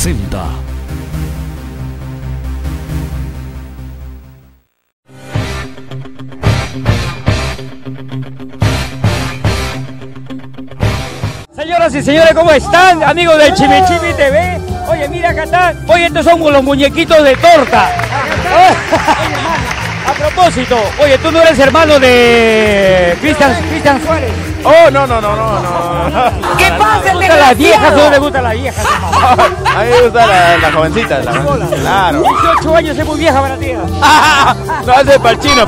presenta. Señoras y señores, ¿cómo están? Amigos del Chimichimi TV. Oye, mira acá está. Oye, estos son los muñequitos de torta. A propósito, oye, tú no eres hermano de Cristian Suárez. Oh, no. ¿Qué pasa? ¿Le gustan las viejas o no le gustan las viejas? A mí me gusta la jovencita. Claro. 18 años es muy vieja para ti. No, hace para el chino.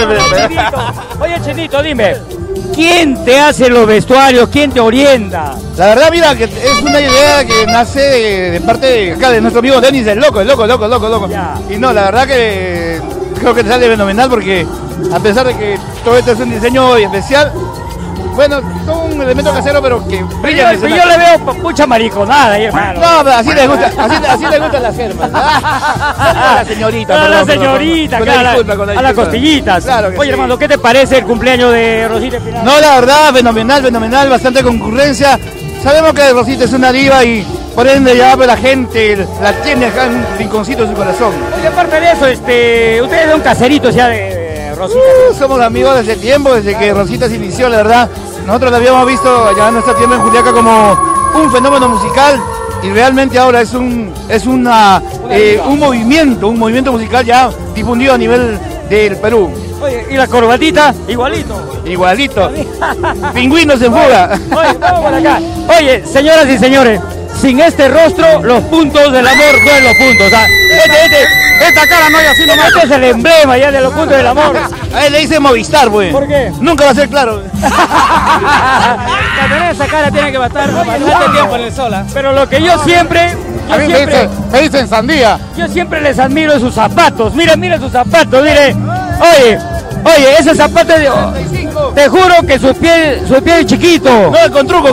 Oye, Chinito, dime, ¿quién te hace los vestuarios? ¿Quién te orienta? La verdad, mira, que es una idea que nace de parte de acá, de nuestro amigo Denis, el loco. Ya. Y no, la verdad que creo que te sale fenomenal porque a pesar de que todo esto es un diseño especial, bueno, son un elemento casero, pero que brilla. Pero yo le veo mucha mariconada ahí, hermano. No, pero así les gusta, así les gustan las hermanas. A la señorita. A la señorita, a las costillitas. Claro que oye, sí. hermano, ¿qué te parece el cumpleaños de Rosita Espinar? No, la verdad, fenomenal, bastante concurrencia. Sabemos que Rosita es una diva y por ende ya la gente la tiene acá en un rinconcito de su corazón. Oye, aparte de eso, ustedes son caseritos ya de Rosita. Somos amigos desde tiempo, desde que Rosita se inició, la verdad. Nosotros la habíamos visto allá en nuestra tienda en Juliaca como un fenómeno musical y realmente ahora es un movimiento musical ya difundido a nivel del Perú. Oye, y la corbatita, igualito. Pingüinos en fuga. Oye, vamos por acá. Oye, señoras y señores, sin este rostro, los puntos del amor no es los puntos. O sea, esta cara no hay así nomás. Este es el emblema ya de los puntos del amor. A él le dice Movistar, güey. ¿Por qué? Nunca va a ser claro. Para tener esa cara tiene que bastar bastante tiempo en el sol. Pero lo que yo siempre... me dicen sandía. Yo siempre les admiro sus zapatos. Mira sus zapatos, mire. Oye, ese zapato te juro que su pie es chiquito. No, con truco.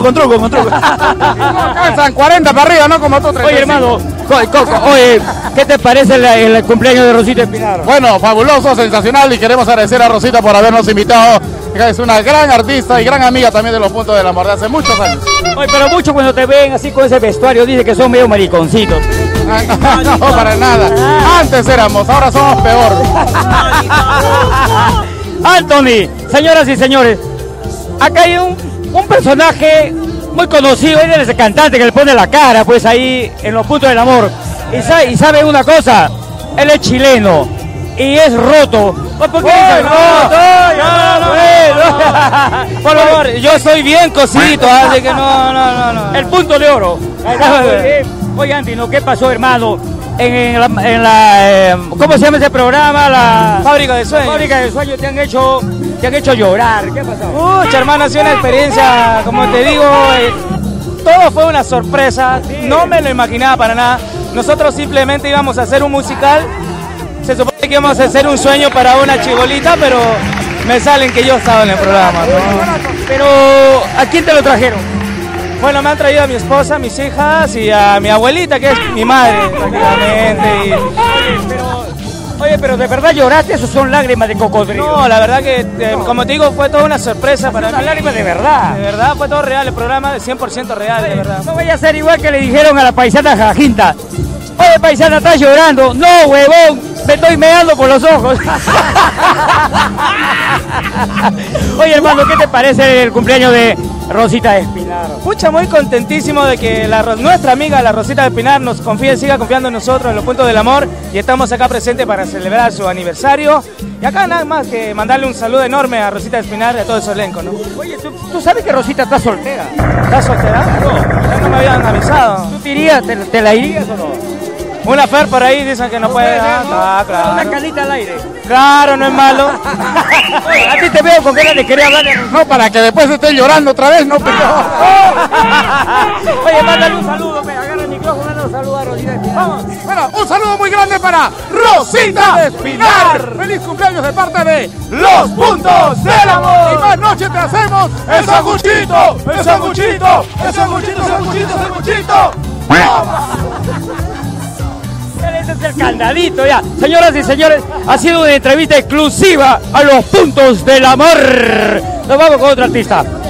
Alcanzan 40 para arriba, ¿no? Como tú, 35. Oye, hermano, oye, ¿qué te parece el cumpleaños de Rosita Espinar? Bueno, fabuloso, sensacional y queremos agradecer a Rosita por habernos invitado. Es una gran artista y gran amiga también de los puntos del amor de hace muchos años. Oye, pero muchos cuando te ven así con ese vestuario dicen que son medio mariconcitos. No, para nada. Antes éramos, ahora somos peor. Anthony, señoras y señores, acá hay un personaje muy conocido, él es el cantante que le pone la cara, pues ahí en los puntos del amor. Y sabe una cosa, él es chileno y es roto. ¿Por qué dice roto? Por favor, yo soy bien cosito, así que no. El punto de oro. Oye, Anthony, ¿qué pasó, hermano? En la ¿cómo se llama ese programa? La Fábrica de Sueños. Fábrica de Sueños te han hecho llorar. ¿Qué pasó? Mucha, hermano, ha sido una experiencia, como te digo, todo fue una sorpresa, no me lo imaginaba para nada. Nosotros simplemente íbamos a hacer un musical, se supone que íbamos a hacer un sueño para una chibolita, pero me salen que yo estaba en el programa, ¿no? Pero, ¿a quién te lo trajeron? Bueno, me han traído a mi esposa, a mis hijas y a mi abuelita, que es mi madre, prácticamente. Oye, pero ¿de verdad lloraste? ¿Eso son lágrimas de cocodrilo? No, la verdad que, como te digo, fue toda una sorpresa para mí. Lágrimas de verdad. De verdad, fue todo real, el programa de 100% real, de verdad. No vaya a ser igual que le dijeron a la paisana Jacinta. Oye, paisana, estás llorando. No, huevón, me estoy meando por los ojos. Oye, hermano, ¿qué te parece el cumpleaños de Rosita Espinar? Pucha, muy contentísimo de que nuestra amiga, la Rosita Espinar, nos confíe, siga confiando en nosotros en los puntos del amor y estamos acá presentes para celebrar su aniversario. Y acá nada más que mandarle un saludo enorme a Rosita Espinar y a todo su elenco, ¿no? Oye, ¿tú sabes que Rosita está soltera? ¿Estás soltera? No, ya no me habían avisado. ¿Tú te la irías o no? Una Fer por ahí dicen que no puede. Claro. Una calita al aire. Claro, no es malo. A ti te veo con ganas de querer hablar de... No, para que después esté llorando otra vez, no, pero... Oye, mándale un saludo, agarra el micrófono, mándale un saludo a Rosita Espinar. Vamos. Bueno, un saludo muy grande para Rosita Espinar. Feliz cumpleaños de parte de Los Puntos del Amor. Y más noche te hacemos el sanguchito, el sanguchito, el sanguchito, sanguchito, sanguchito. Ese es el candadito ya. Señoras y señores, ha sido una entrevista exclusiva a Los Puntos del Amor. Nos vamos con otro artista.